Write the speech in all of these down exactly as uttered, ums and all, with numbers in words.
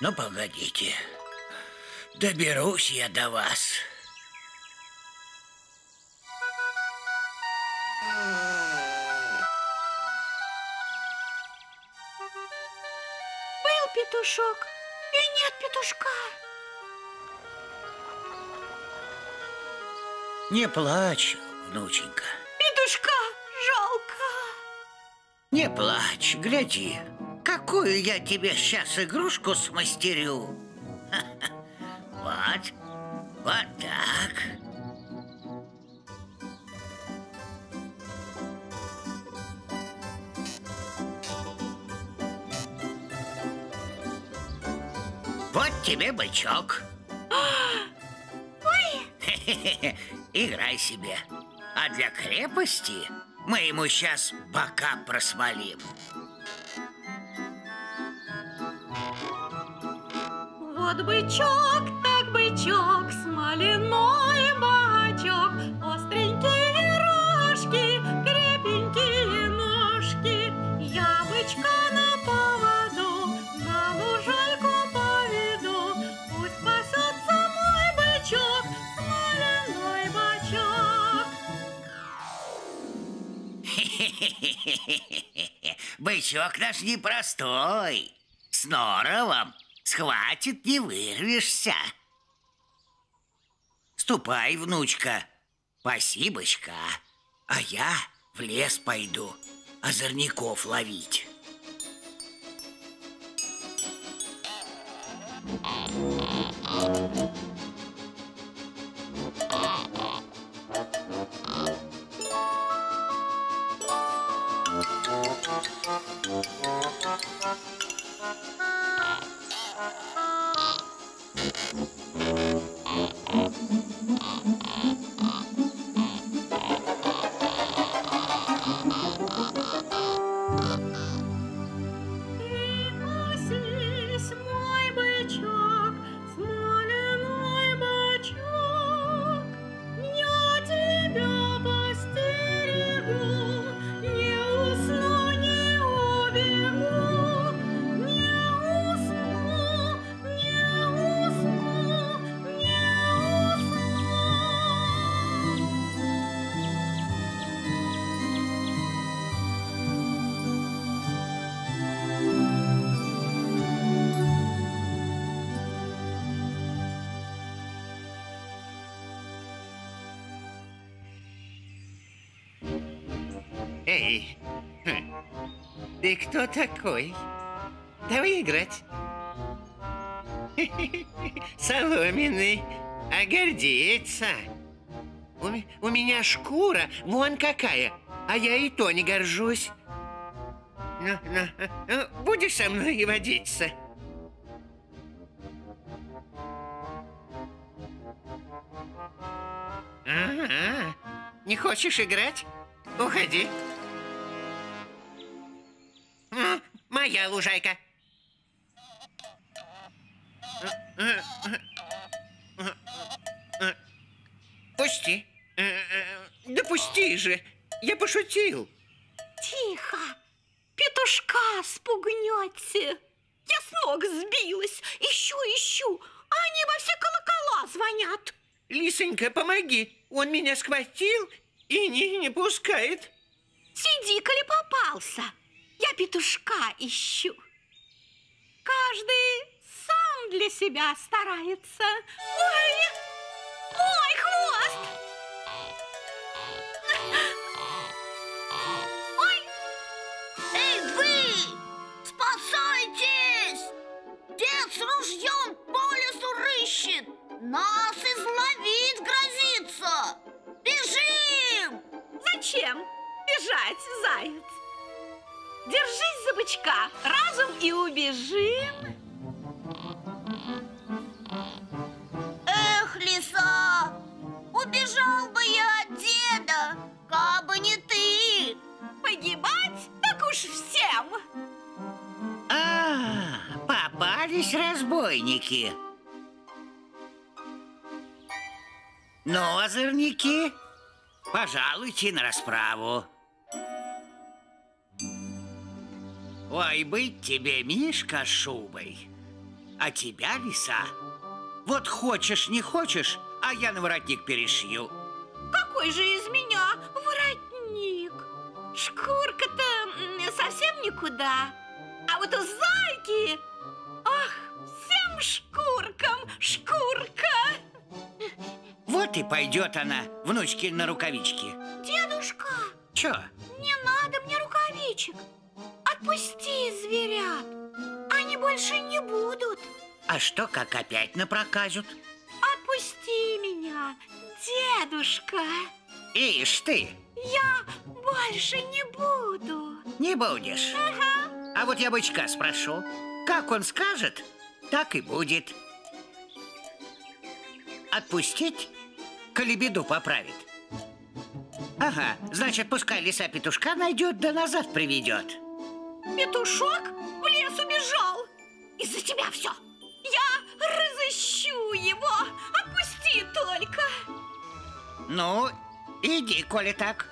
Ну, погодите. Доберусь я до вас. Был петушок, и нет петушка. Не плачь, внученька. Петушка жалко. Не плачь, гляди. Какую я тебе сейчас игрушку смастерю. Вот, вот так. Вот тебе бычок. Ой! Играй себе. А для крепости мы ему сейчас бока просмолим. Вот бычок, так бычок, смоляной бачок, остренькие рожки, крепенькие ножки. Я бычка на поводу, на лужайку поведу. Пусть пасется мой бычок, смоляной бачок. Бычок наш непростой. С норовом. Схватит, не вырвешься. Ступай, внучка, паси бычка, а я в лес пойду озорников ловить. Эй, хм, ты кто такой? Давай играть. Соломенный, а гордится. У, у меня шкура вон какая, а я и то не горжусь. Ну, ну, ну, будешь со мной водиться? Ага, не хочешь играть? Уходи. М, моя лужайка. Пусти. Да пусти же. Я пошутил. Тихо. Петушка спугнете. Я с ног сбилась. Ищу, ищу. А они во все колокола звонят. Лисонька, помоги. Он меня схватил и не, не пускает. Сиди-ка ли попался. Я петушка ищу. Каждый сам для себя старается. Ой, ой, хвост! Ой! Эй, вы! Спасайтесь! Дед с ружьем по лесу рыщет! Нас изловить грозится! Бежим! Зачем бежать, заяц? Держись за бычка, разом и убежим. Эх, лиса! Убежал бы я от деда, кабы не ты! Погибать так уж всем! А, попались разбойники. Ну, озорники, пожалуйте на расправу. Ой, быть тебе, Мишка, шубой. А тебя, лиса, вот хочешь, не хочешь, а я на воротник перешью. Какой же из меня воротник? Шкурка-то м, совсем никуда. А вот у зайки, ах, всем шкуркам шкурка. Вот и пойдет она, внучки, на рукавички. Дедушка, Чё? не надо мне рукавичек. Отпусти зверят, они больше не будут. А что, как опять напроказят? Отпусти меня, дедушка. Ишь ты, Я больше не буду. не будешь. Ага. А вот я бычка спрошу. Как он скажет, так и будет. Отпустить, коли беду поправит. Ага, значит, пускай лиса петушка найдет, да назад приведет. Петушок в лес убежал. Из-за тебя все. Я разыщу его. Отпусти только. Ну, иди, коли так.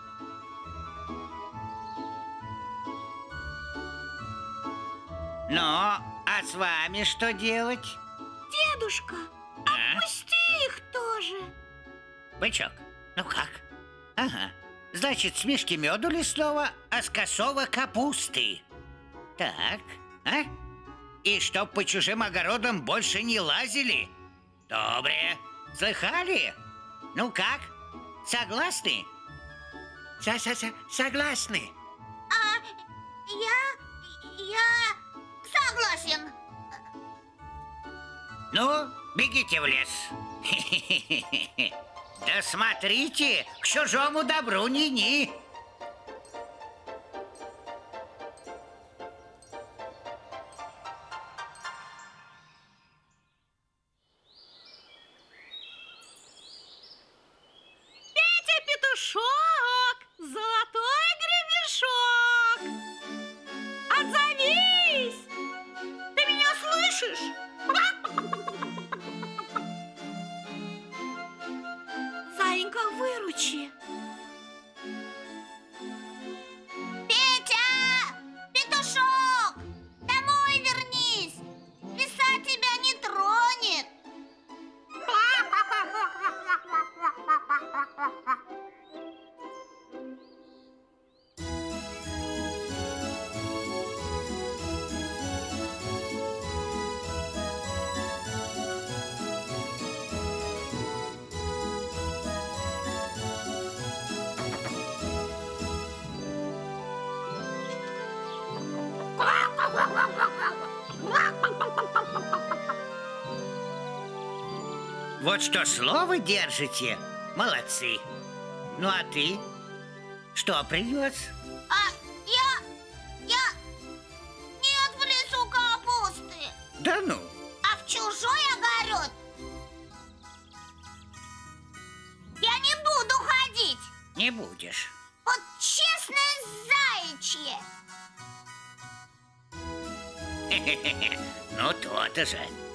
Ну, а с вами что делать? Дедушка, А? отпусти их тоже. Бычок, ну как? Ага, значит, с мишки меду лесного, а с косого капусты. Так, а? И чтоб по чужим огородам больше не лазили. Добре, слыхали? Ну как, согласны? Са-са-са, согласны. А я... я согласен. Ну, бегите в лес. Да смотрите, к чужому добру ни-ни. Петя Петушок, золотой гребешок. Отзовись! Ты меня слышишь? Заинька, выручи. Петя! Петушок! Домой вернись! Лиса тебя не тронет. Вот что слово держите, молодцы. Ну а ты что принес? А я... я... нет в лесу капусты. Да ну, А в чужой огород я не буду ходить. не будешь. Вот честное заячье. Ну то-то же.